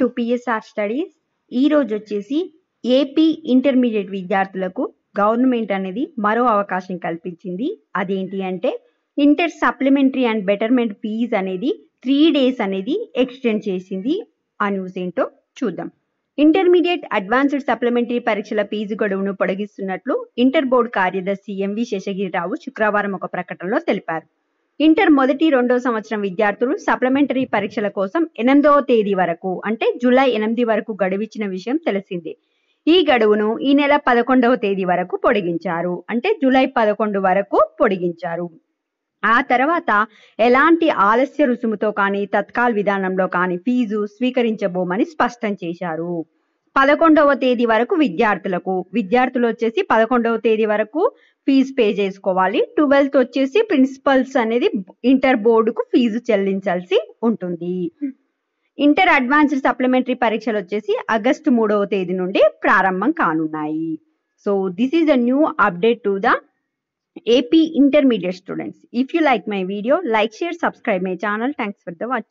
To PSR studies. ఈ రోజు వచ్చేసి ఏపీ ఇంటర్మీడియట్ విద్యార్థులకు గవర్నమెంట్ అనేది మరో అవకాశం కల్పించింది. అదేంటి అంటే inter supplementary and betterment fee అనేది 3 days అనేది ఎక్స్టెండ్ చేసింది. ఆ న్యూస్ ఏంటో చూద్దాం. ఇంటర్మీడియట్ అడ్వాన్స్డ్ సప్లిమెంటరీ పరీక్షల ఫీజు గడువును పొడిగిస్తున్నట్లు ఇంటర్ బోర్డు కార్యదర్శి ఎంవి శేషగిరిరావు శుక్రవారం ఒక ప్రకటనలో తెలిపారు. ఇంటర్ మొదటి 2వ సంవత్సరం విద్యార్థులు సప్లిమెంటరీ పరీక్షల కోసం 8వ తేదీ వరకు అంటే జూలై 8 వరకు గడువిచ్చిన విషయం తెలిసిందే. ఈ గడువును ఈ నెల 11వ తేదీ వరకు పొడిగించారు. అంటే జూలై 11 వరకు పొడిగించారు. ఆ తర్వాత ఎలాంటి ఆలస్య రుసుముతో కానీ తత్కాల్ విధానంలో కానీ ఫీజు స్వీకరించబోమని స్పష్టం చేశారు. 11వ తేదీ వరకు విద్యార్థులు వచ్చేసి 11వ తేదీ వరకు ఫీజు పే చేసుకోవాలి. 12th వచ్చేసి ప్రిన్సిపల్స్ అనేది ఇంటర్ బోర్డుకు ఫీజు చెల్లించాల్సి ఉంటుంది. ఇంటర్ అడ్వాన్స్డ్ సప్లిమెంటరీ పరీక్షలు వచ్చేసి ఆగస్టు 3వ తేదీ నుండి ప్రారంభం కానున్నాయి. So this is a new update to the AP intermediate students. If you like my video, like, share, subscribe my channel. Thanks for the watch.